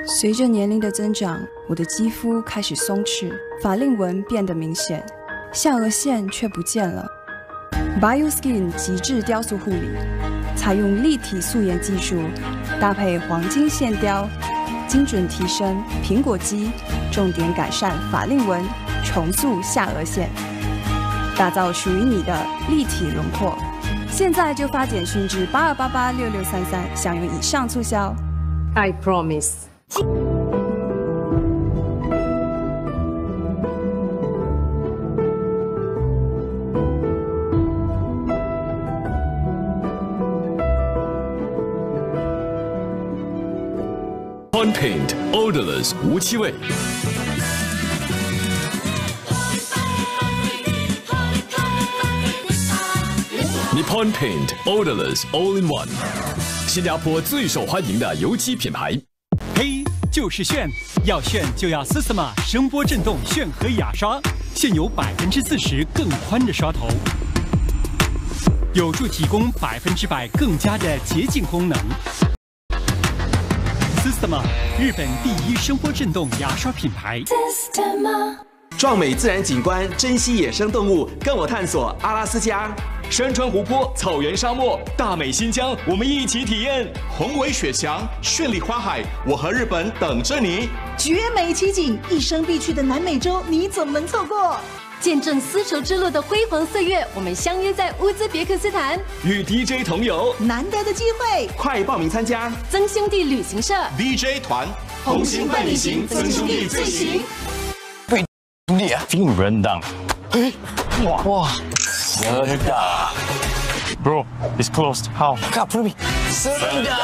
随着年龄的增长，我的肌肤开始松弛，法令纹变得明显，下颚线却不见了。BioSkin 极致雕塑护理，采用立体素颜技术，搭配黄金线雕，精准提升苹果肌，重点改善法令纹，重塑下颚线，打造属于你的立体轮廓。现在就发简讯至82886633，享有以上促销。 I promise。 Nippon Paint Odorless 无气味。Nippon Paint Odorless All-in-One， 新加坡最受欢迎的油漆品牌。 黑就是炫，要炫就要 Systema 声波震动炫和雅刷，现有40%更宽的刷头，有助提供100%更佳的洁净功能。Systema 日本第一声波震动牙刷品牌。 壮美自然景观，珍稀野生动物，跟我探索阿拉斯加。山川湖泊、草原沙漠，大美新疆，我们一起体验。 宏伟雪墙，绚丽花海，我和日本等着你。 绝美奇景，一生必去的南美洲，你怎么能错过？ 见证丝绸之路的辉煌岁月，我们相约在乌兹别克斯坦， 与 DJ 同游， 难得的机会， 快报名参加！ 曾兄弟旅行社 DJ 团， 同行伴你行，曾兄弟最行。 对，兄弟啊 ，feeling run down。 哎，哇， 真的 ，Bro, it's closed. How? God, put me. 真的。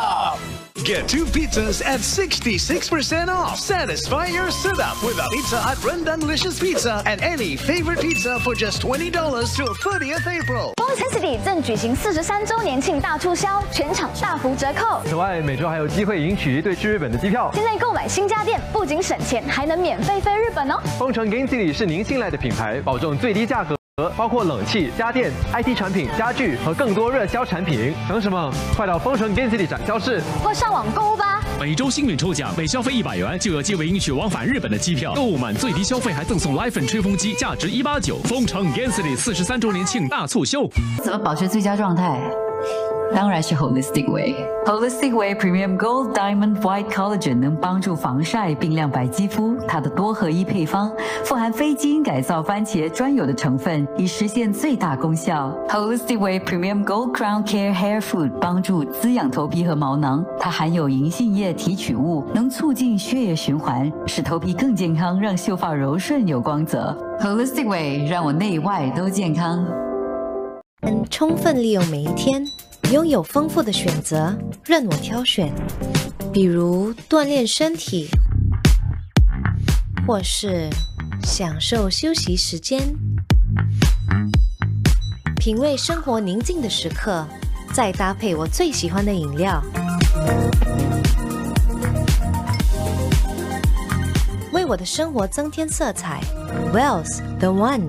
Get 2 pizzas at 66% off. Satisfy your sit-up with a Pizza Hut Rundown Delicious Pizza and any favorite pizza for just $20 till 30th April. Intensity 正举行43周年庆大促销，全场大幅折扣。 此外，每周还有机会赢取一对去日本的机票。 现在购买新家电，不仅省钱，还能免费飞日本哦。 丰城 Gainesville 是您信赖的品牌，保证最低价格。包括冷气、家电、IT 产品、家具和更多热销产品。等什么？快到丰城 Gainesville 展销室或上网购物吧。 每周幸运抽奖，每消费100元就有机会赢取往返日本的机票。购物满最低消费还赠送 Lifen 吹风机，价值189。丰城 Gainesville 43周年庆大促销。 怎么保持最佳状态？当然是 Holistic Way。Holistic Way Premium Gold Diamond White Collagen 能帮助防晒并亮白肌肤。它的多合一配方富含非基因改造番茄专有的成分，以实现最大功效。Holistic Way Premium Gold Crown Care Hair Food 帮助滋养头皮和毛囊。它含有银杏叶提取物，能促进血液循环，使头皮更健康，让秀发柔顺有光泽。Holistic Way 让我内外都健康。 充分利用每一天。拥有丰富的选择，任我挑选。比如锻炼身体，或是享受休息时间，品味生活宁静的时刻，再搭配我最喜欢的饮料，为我的生活增添色彩。Wells the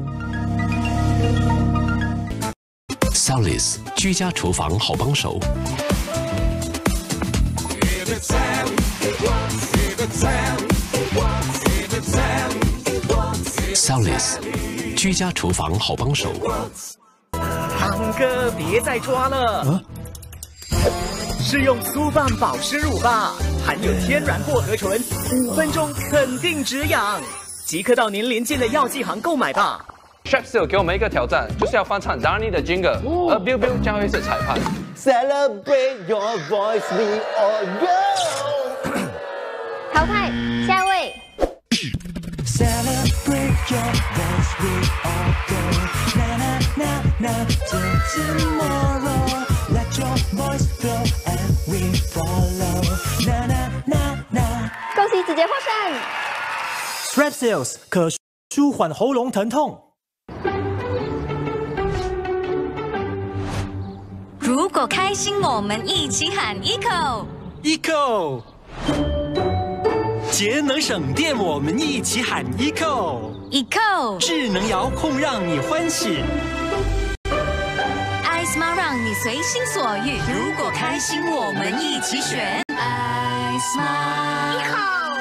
One。Salis 居家厨房好帮手。Salis 居家厨房好帮手。 堂哥，别再抓了。是用苏棒保湿乳吧，含有天然薄荷醇，5分钟肯定止痒。即刻到您邻近的药剂行购买吧。 Strepsil 给我们一个挑战，就是要翻唱 Darnie 的 Jingle， 而 Bill Bill 将会是裁判。 Celebrate your voice, we all go。 淘汰，下一位。 Celebrate your voice, we all go。Na na na na till tomorrow. Let your voice flow and we follow. Na na na na。 恭喜子杰获胜。 Strepsils 可舒缓喉咙疼痛。 如果开心，我们一起喊 Eco。节能省电，我们一起喊 Eco。智能遥控让你欢喜。 iSmart 让你随心所欲。如果开心，我们一起选。 nice smile.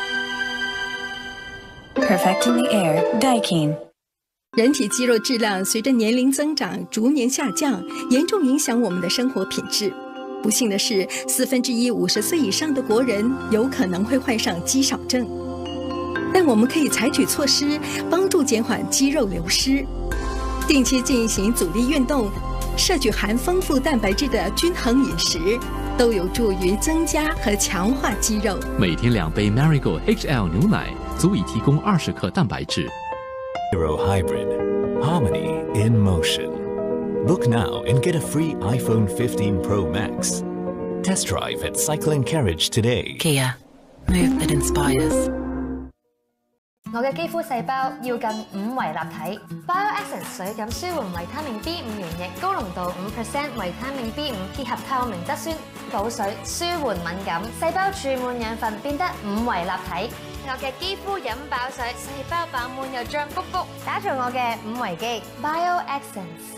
Perfecting the air, Daikin。 人体肌肉质量随着年龄增长逐年下降，严重影响我们的生活品质。不幸的是，1/450岁以上的国人有可能会患上肌少症。但我们可以采取措施，帮助减缓肌肉流失。定期进行阻力运动，摄取含丰富蛋白质的均衡饮食，都有助于增加和强化肌肉。 每天2杯 Marigold HL 牛奶，足以提供20克蛋白质。 Hero Hybrid, Harmony in motion. Look now and get a free iPhone 15 Pro Max. Test drive at Cycle & Carriage today. Kia, move that inspires. 我嘅肌膚細胞要近5維立體 ，BioEssence 水感舒緩維他命 B5 原液，高濃度5% 維他命 B5， 結合透明質酸，補水舒緩敏感，細胞注滿養分，變得5維立體。我嘅肌膚飲飽水，細胞飽滿又脹卜卜，打造我嘅5維肌 BioEssence。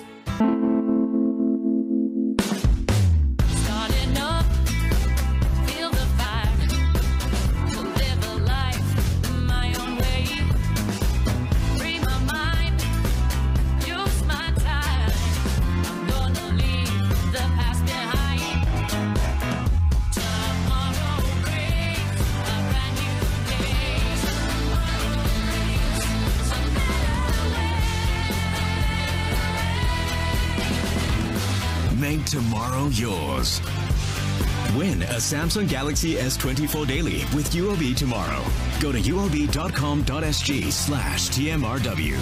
Make tomorrow yours. Win a Samsung Galaxy S24 Daily with UOB tomorrow. Go to uob.com.sg/TMRW.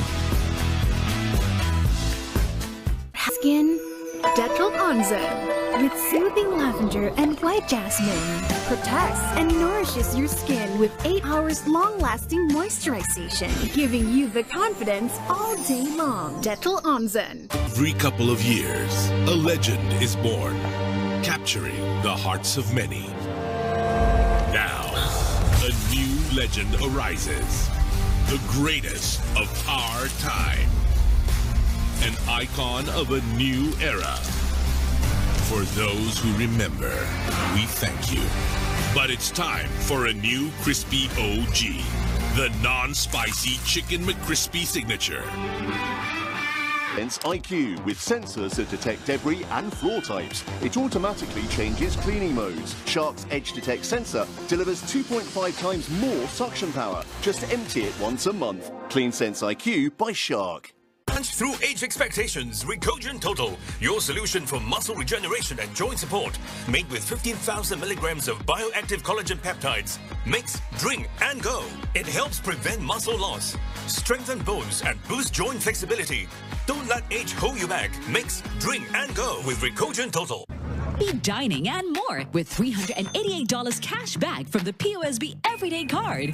Skin Dettol Onzen with soothing lavender and white jasmine protects and nourishes your skin with 8 hours long-lasting moisturization, giving you the confidence all day long. Dettol Onzen. Every couple of years, a legend is born, capturing the hearts of many. Now, a new legend arises, the greatest of our time, an icon of a new era. For those who remember, we thank you. But it's time for a new crispy OG, the non-spicy Chicken McCrispy signature. Sense IQ with sensors that detect debris and floor types. It automatically changes cleaning modes. Shark's Edge Detect sensor delivers 2.5 times more suction power. Just empty it once a month. Clean Sense IQ by Shark. Punch through age expectations, Recogen Total, your solution for muscle regeneration and joint support. Made with 15,000 milligrams of bioactive collagen peptides. Mix, drink, and go. It helps prevent muscle loss, strengthen bones, and boost joint flexibility. Don't let age hold you back. Mix, drink, and go with Recogen Total. Be dining and more with $388 cash back from the POSB Everyday Card.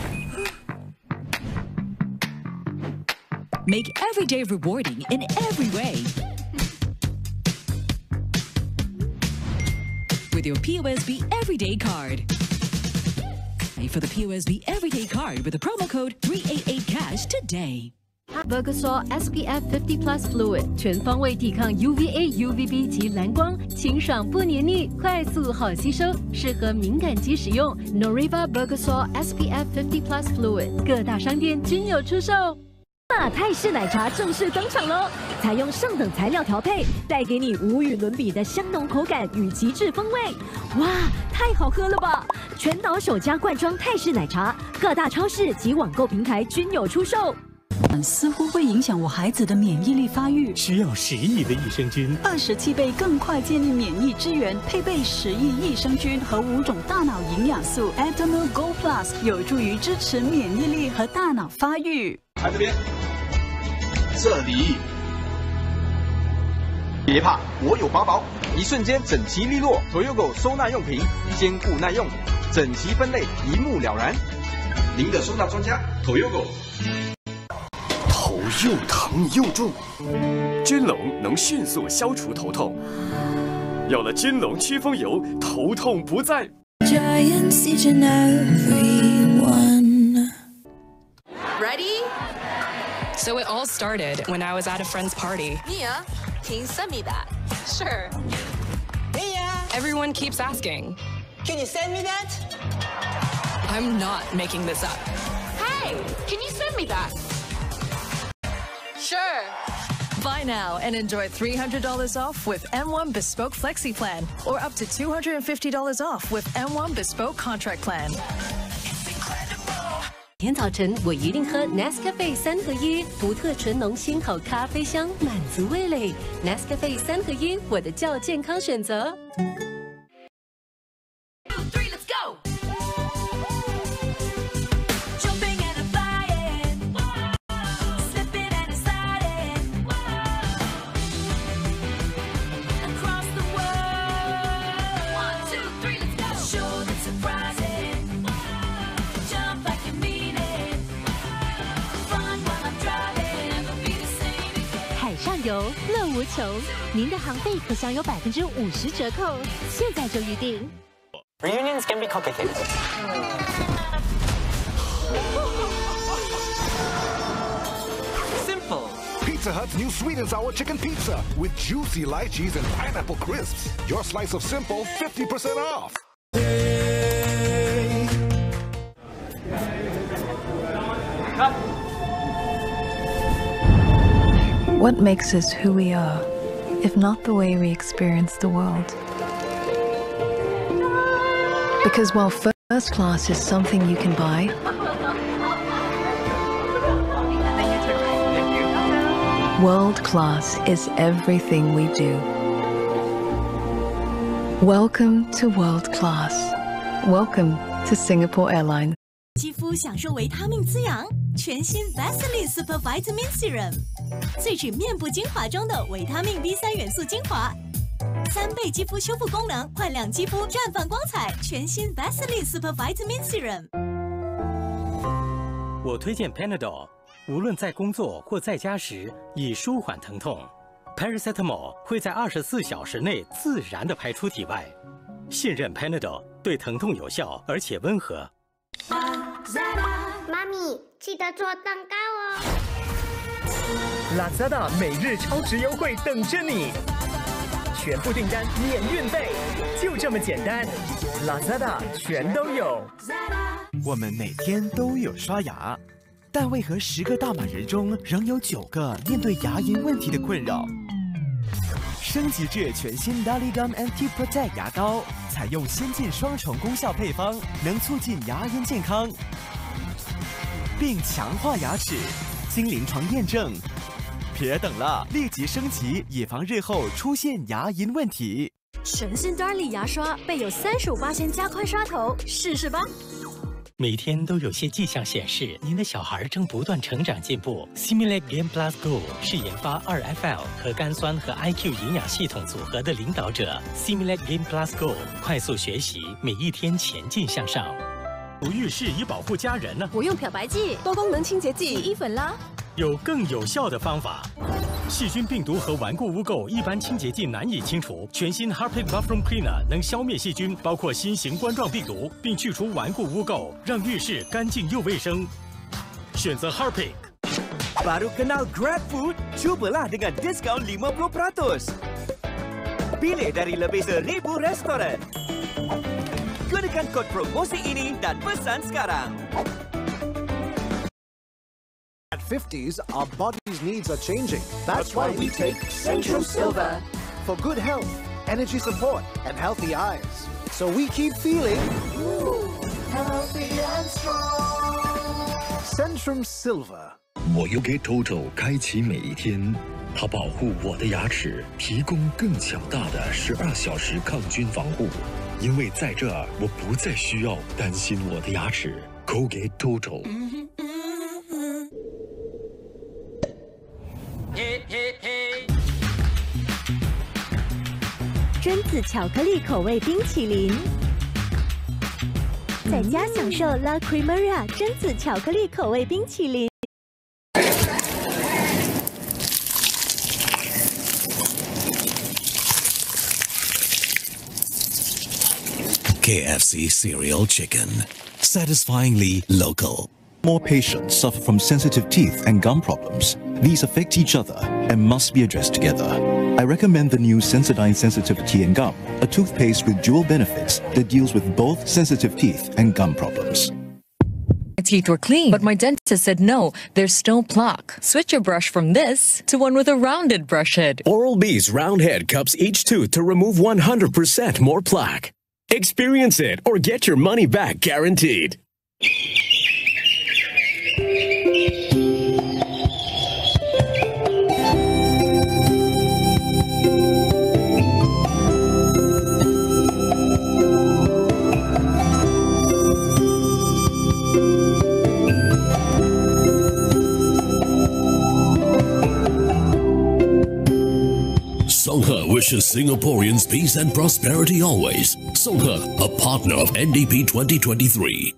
Make every day rewarding in every way. With your POSB Everyday Card. Pay for the POSB Everyday Card with the promo code 388cash today. Burgersaw SPF 50+ Fluid 全方位抵抗 UVA、UVB 及蓝光，清爽不黏腻，快速好吸收，适合敏感肌使用。Noriva Burgersaw SPF 50+ Fluid 各大商店均有出售。泰式奶茶正式登场喽！采用上等材料调配，带给你无与伦比的香浓口感与极致风味。哇，太好喝了吧！全岛首家罐装泰式奶茶，各大超市及网购平台均有出售。 似乎会影响我孩子的免疫力发育， 需要10亿的益生菌 ，27倍更快建立免疫支援，配备10亿益生菌和5种大脑营养素 ，Aptamil Go Plus 有助于支持免疫力和大脑发育。 来这边，这里，别怕，我有法宝，一瞬间整齐利落。Toyogo 收纳用品，坚固耐用，整齐分类，一目了然。您的收纳专家 Toyogo。 头又疼又重，君龙能迅速消除头痛。有了君龙驱风油，头痛不再。 Giants each and everyone. Ready? So it all started when I was at a friend's party. Mia, can you send me that? Sure. Mia! Everyone keeps asking, Can you send me that? I'm not making this up. Hey, can you send me that? Sure. Buy now and enjoy $300 off with M1 Bespoke Flexi Plan, or up to $250 off with M1 Bespoke Contract Plan. 每天早晨我一定喝 Nescafe 3合1，独特纯浓鲜好咖啡香，满足味蕾。Nescafe 3合1，我的较健康选择。游乐无穷，您的航费可享有50%折扣，现在就预定。 Reunions can be complicated. Simple. Pizza Hut's new sweet and sour chicken pizza with juicy lychees and pineapple crisps. Your slice of simple, 50% off. What makes us who we are, if not the way we experience the world? Because while first class is something you can buy, world class is everything we do. Welcome to world class. Welcome to Singapore Airlines. 肌肤享受维他命滋养，全新 Vaseline Super Vitamin Serum， 萃取面部精华中的维他命 B3 元素精华，3倍肌肤修复功能，焕亮肌肤，绽放光彩。全新 Vaseline Super Vitamin Serum。 我推荐 Panadol， 无论在工作或在家时，以舒缓疼痛。Paracetamol 会在24小时内自然地排出体外。信任 Panadol， 对疼痛有效而且温和。 妈咪，记得做蛋糕哦。 Lazada 每日超值优惠等着你，全部订单免运费，就这么简单。Lazada 全都有。 我们每天都有刷牙，但为何10个大马人中仍有9个面对牙龈问题的困扰？升级至全新 Dali Gum Anti Protect 牙膏，采用先进双重功效配方，能促进牙龈健康，并强化牙齿，经临床验证。别等了，立即升级，以防日后出现牙龈问题。 全新 Darlie 牙刷备有35%加宽刷头，试试吧。 每天都有些迹象显示，您的小孩正不断成长进步。Similac Game Plus Go 是研发2FL 核苷酸和 IQ 营养系统组合的领导者。Similac Game Plus Go 快速学习，每一天前进向上。不浴室以保护家人呢？ 我用漂白剂、多功能清洁剂、洗衣粉啦。 有更有效的方法。 细菌、病毒和顽固污垢，一般清洁剂难以清除。全新 Harpic Bathroom Cleaner 能消灭细菌，包括新型冠状病毒，并去除顽固污垢，让浴室干净又卫生。选择 Harpic。 Baru kenal GrabFood? Cobalah dengan diskaun 50%. Pilih dari lebih 1000 restoran. Gunakan kod promosi ini dan pesan sekarang. At 50s, our body's needs are changing. That's why we take Centrum Silver for good health, energy support, and healthy eyes. So we keep feeling healthy and strong. Centrum Silver. 我又给 Toto 开启每一天，它保护我的牙齿，提供更强大的12小时抗菌防护。因为在这儿，我不再需要担心我的牙齿。Colgate Toto。 榛子巧克力口味冰淇淋，在家享受 La Cremeria 榛子巧克力口味冰淇淋。 KFC cereal chicken, satisfyingly local. More patients suffer from sensitive teeth and gum problems. These affect each other and must be addressed together. I recommend the new Sensodyne Sensitive Tea and Gum, a toothpaste with dual benefits that deals with both sensitive teeth and gum problems. My teeth were clean, but my dentist said no, there's still plaque. Switch your brush from this to one with a rounded brush head. Oral-B's round head cups each tooth to remove 100% more plaque. Experience it or get your money back guaranteed. Songhe wishes Singaporeans peace and prosperity always. Songhe, a partner of NDP 2023.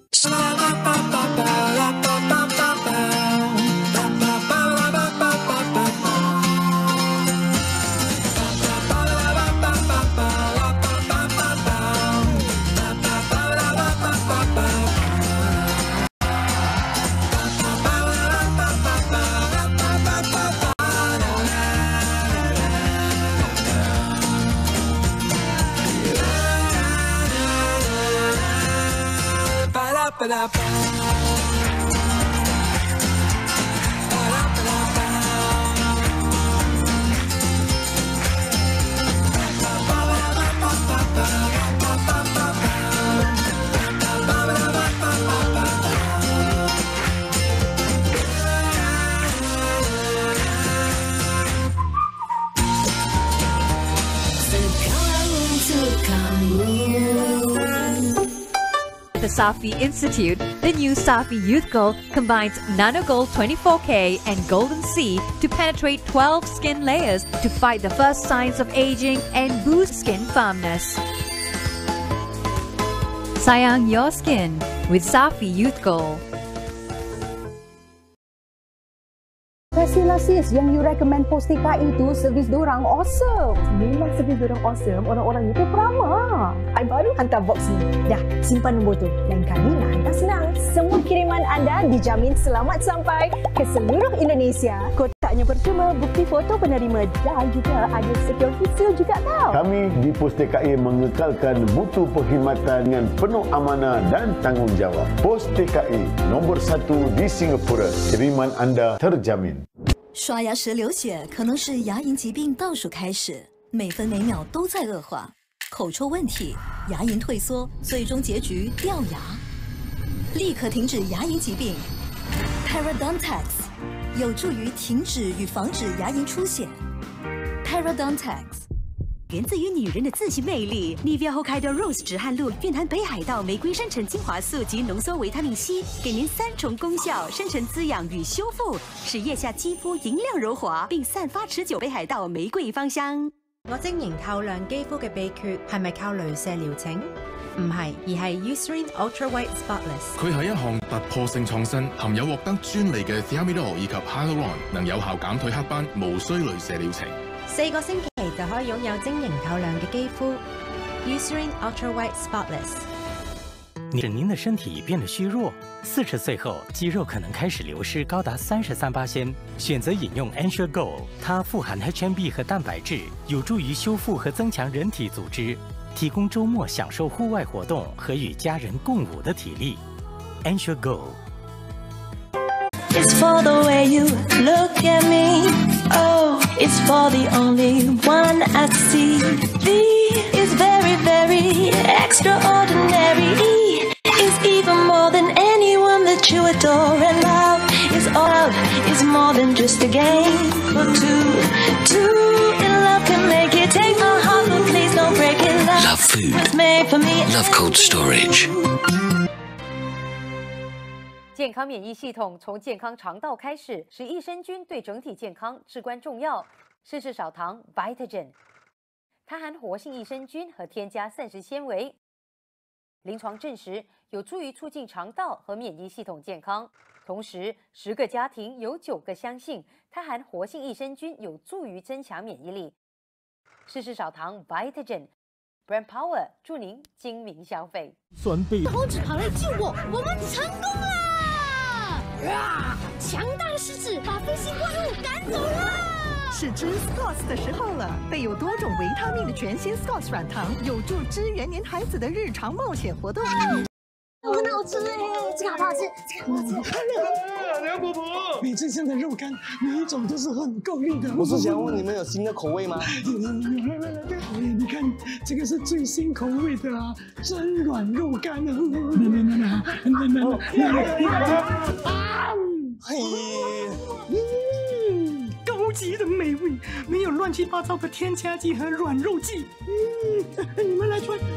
The Safi Institute, the new Safi Youth Gold combines Nano Gold 24K and Golden C to penetrate 12 skin layers to fight the first signs of aging and boost skin firmness. Sayang your skin with Safi Youth Gold. Pastilah sis, yang you recommend Postika itu servis dorang awesome. Memang servis dorang awesome, orang-orang itu ramah. I baru hantar box ni. Dah, simpan nombor tu. Lain kali nak hantar senang. Semua kiriman anda dijamin selamat sampai ke seluruh Indonesia. Kotaknya percuma, bukti foto penerima dan juga ada security seal juga tau. Kami di Pos TKI mengekalkan mutu perkhidmatan dengan penuh amanah dan tanggungjawab. Pos TKI nombor 1 di Singapura. Kiriman anda terjamin. 刷牙时流血可能是牙龈疾病倒数开始，每分每秒都在恶化。口臭问题，牙龈退缩，最终结局掉牙。立刻停止牙龈疾病 ，Parodontax 有助于停止与防止牙龈出血。Parodontax 源自于女人的自信魅力。Nivea Hokkaido Rose 止汗露蕴含北海道玫瑰深层精华素及浓缩维他命 C， 给您3重功效：深层滋养与修复，使腋下肌膚莹亮柔滑，並散發持久北海道玫瑰芳香。 我晶瑩透亮肌膚嘅秘訣係咪靠鐳射療程？唔係，而係 Eucerin Ultra White Spotless。 佢係一項突破性創新，含有獲得專利嘅 Thiamidol 以及 Hyaluron， 能有效減退黑斑，無需鐳射療程。 4個星期就可以擁有晶瑩透亮嘅肌膚 ，Eucerin Ultra White Spotless。 使您的身体变得虚弱，40岁后肌肉可能开始流失高达33%。选择饮用 Ensure Gold， 它富含 HMB 和蛋白质，有助于修复和增强人体组织，提供周末享受户外活动和与家人共舞的体力。Ensure Gold。It's for the way you look at me. Oh, it's for the only one I see. V is very, very extraordinary. E is even more than anyone that you adore. And love is all out, is more than just a game for two. Two in love can make it. Take my heart, but please don't break it. Love food. Was made for me. Love Cold Storage. 健康免疫系统从健康肠道开始，使益生菌对整体健康至关重要。试试少糖 Vitagen， 它含活性益生菌和添加膳食纤维，临床证实有助于促进肠道和免疫系统健康。同时，10个家庭有9个相信它含活性益生菌有助于增强免疫力。试试少糖 Vitagen。Brand Power 祝您精明消费。 酸背， 猴子跑来救我，我们成功了！强大的狮子把飞行怪物赶走了。 是吃 Scotts 的时候了。备有多种维他命的全新 Scotts 软糖，有助支援您孩子的日常冒险活动。 很好吃哎，这个好不好吃？这个好不好吃？ 梁伯伯，你这现的肉干每一种都是很够力的。 我是想问你们有新的口味吗？ 来，你看这个是最新口味的啊，真软肉干啊！高级的美味，没有乱七八糟的添加剂和软肉剂。你们来穿。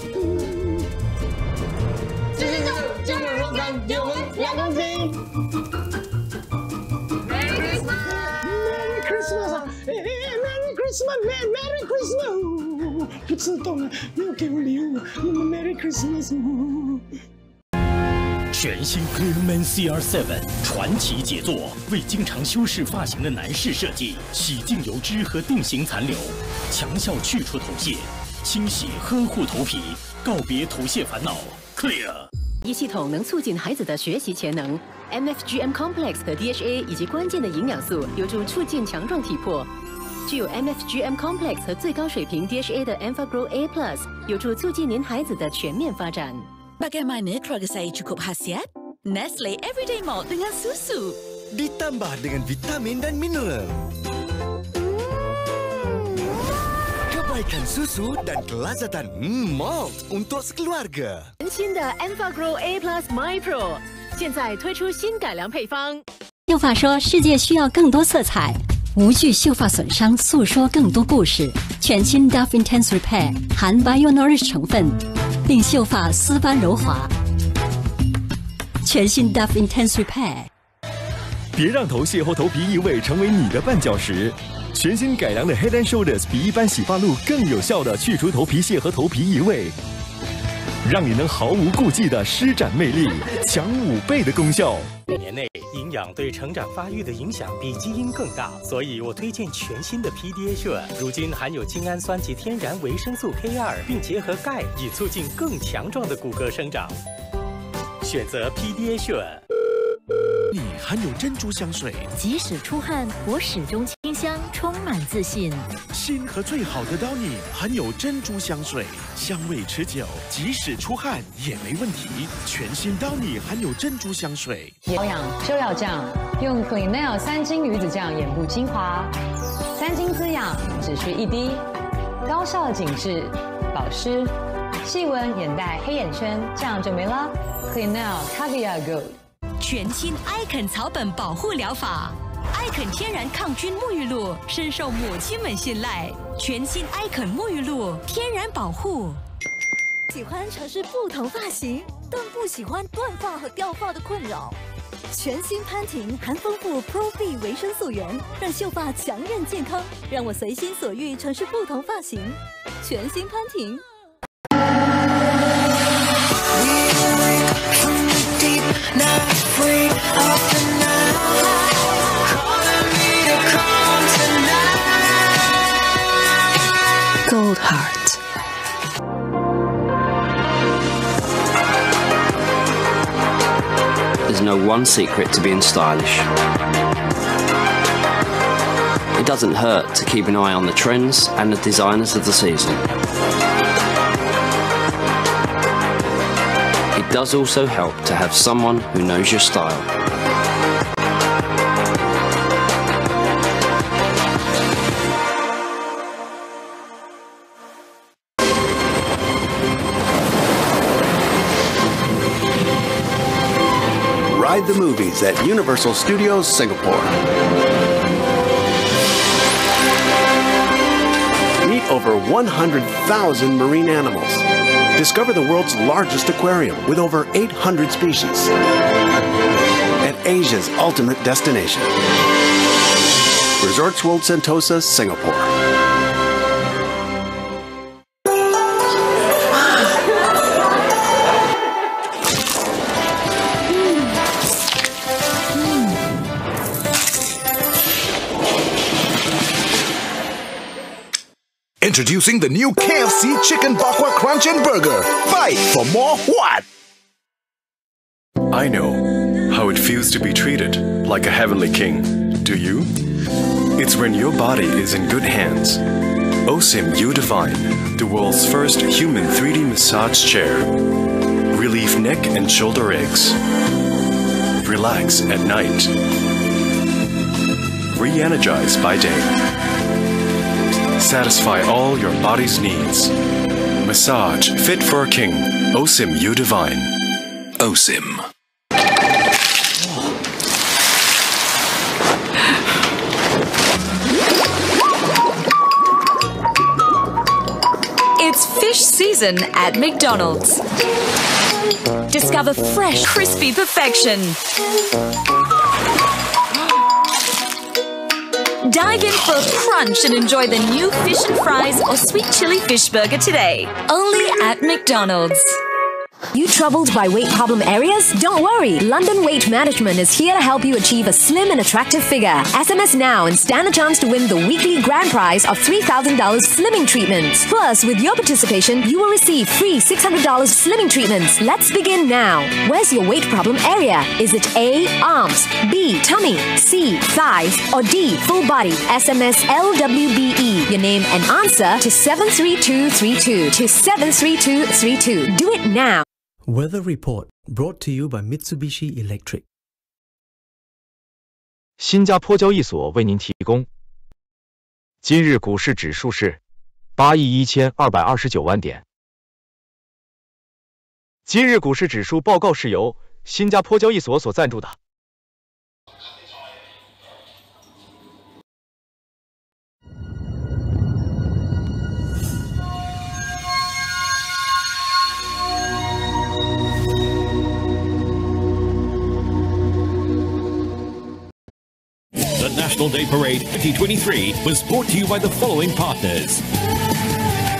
这个肉干给我们2公斤。Merry Christmas！ Merry Christmas！Merry Christmas！ 不自动啊，没有给我礼物。Merry Christmas！ 全新 Clearman CR7 传奇杰作，为经常修饰发型的男士设计，洗净油脂和定型残留，强效去除头屑，清洗呵护头皮，告别头屑烦恼。Clear。 一系统能促进孩子的学习潜能 ，MFGM Complex 和 DHA 以及关键的营养素有助促进强壮体魄。具有 MFGM Complex 和最高水平 DHA 的 EnfaGrow A+ 有助促进您孩子的全面发展。 Bagaimana keluarga saya cukup khasiat? Nestle Everyday Malt dengan susu. Ditambah dengan vitamin dan mineral. Kebaikan susu dan kelazatan malt untuk sekeluarga. 全新的 EnfaGrow A+ My Pro 现在推出新改良配方。 秀发说：“世界需要更多色彩，无惧秀发损伤，诉说更多故事。”全新 Dove Intense Repair 含 BioNourish 成分，令秀发丝般柔滑。全新 Dove Intense Repair。 别让头屑或头皮异味成为你的绊脚石。全新改良的 Head and Shoulders 比一般洗发露更有效地去除头皮屑和头皮异味，让你能毫无顾忌地施展魅力，强5倍的功效。 1年内，营养对成长发育的影响比基因更大，所以我推荐全新的 Pediasure。如今含有精氨酸及天然维生素 K2， 并结合钙，以促进更强壮的骨骼生长。选择 Pediasure。 你含有珍珠香水， 即使出汗，我始终清香，充满自信。 新和最好的 Downy 含有珍珠香水，香味持久，即使出汗也没问题。全新 Downy 含有珍珠香水， 保养就要这样，用 Cleanel 3金鱼子酱眼部精华，3金滋养，只需1滴，高效紧致、保湿、细纹眼袋、黑眼圈，这样就没了。Cleanel Caviar Gold。 全新 Icon 草本保护疗法 ，Icon 天然抗菌沐浴露深受母亲们信赖。全新 Icon 沐浴露天然保护。 喜欢尝试不同发型，但不喜欢断发和掉发的困扰。全新潘婷含丰富 Pro-V 维生素源，让秀发强韧健康，让我随心所欲尝试不同发型。全新潘婷。 Gold Heart. There's no one secret to being stylish. It doesn't hurt to keep an eye on the trends and the designers of the season. It does also help to have someone who knows your style. Ride the movies at Universal Studios Singapore. Meet over 100,000 marine animals. Discover the world's largest aquarium with over 800 species. At Asia's ultimate destination. Resorts World Sentosa, Singapore. Introducing the new KFC Chicken Bakwa Crunch and Burger. Fight for more what? I know how it feels to be treated like a heavenly king. Do you? It's when your body is in good hands. OSIM U-Divine, the world's first human 3D massage chair. Relieve neck and shoulder aches. Relax at night. Re-energize by day. Satisfy all your body's needs. Massage fit for a king. OSIM U-Divine. OSIM. It's fish season at McDonald's. Discover fresh, crispy perfection. Dive in for a crunch and enjoy the new fish and fries or sweet chili fish burger today. Only at McDonald's. You troubled by weight problem areas? Don't worry. London Weight Management is here to help you achieve a slim and attractive figure. SMS now and stand a chance to win the weekly grand prize of $3,000 slimming treatments. Plus, with your participation, you will receive free $600 slimming treatments. Let's begin now. Where's your weight problem area? Is it A, arms, B, tummy, C, thighs, or D, full body? SMS LWBE, your name and answer to 73232 to 73232. Do it now. Weather Report brought to you by Mitsubishi Electric. 新加坡交易所为您提供。今日股市指数是81229万点。今日股市指数报告是由新加坡交易所所赞助的。 The National Day Parade 2023 was brought to you by the following partners.